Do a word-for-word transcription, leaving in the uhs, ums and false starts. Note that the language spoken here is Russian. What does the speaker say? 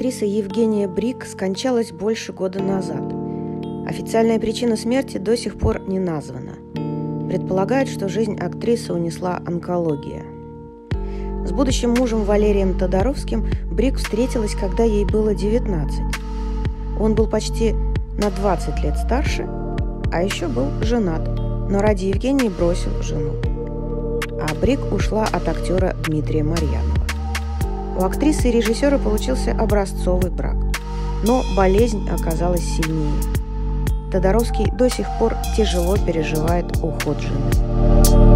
Актриса Евгения Брик скончалась больше года назад. Официальная причина смерти до сих пор не названа. Предполагают, что жизнь актрисы унесла онкология. С будущим мужем Валерием Тодоровским Брик встретилась, когда ей было девятнадцать. Он был почти на двадцать лет старше, а еще был женат, но ради Евгении бросил жену. А Брик ушла от актера Дмитрия Марьянова. У актрисы и режиссера получился образцовый брак, но болезнь оказалась сильнее. Тодоровский до сих пор тяжело переживает уход жены.